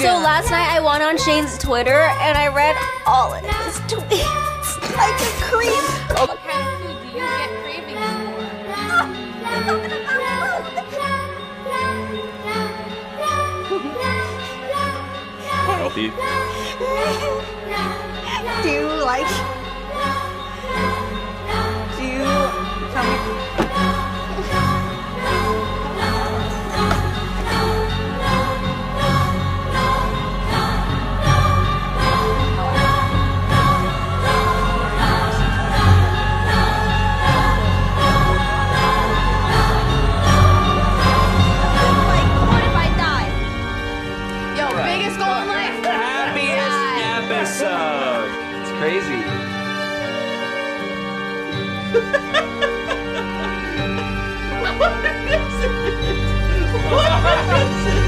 So last night I went on Shane's Twitter and I read all of his tweets like a creep. What kind of food do you get cravings Healthy. Do you like? Do you tell me? It's crazy. What is it?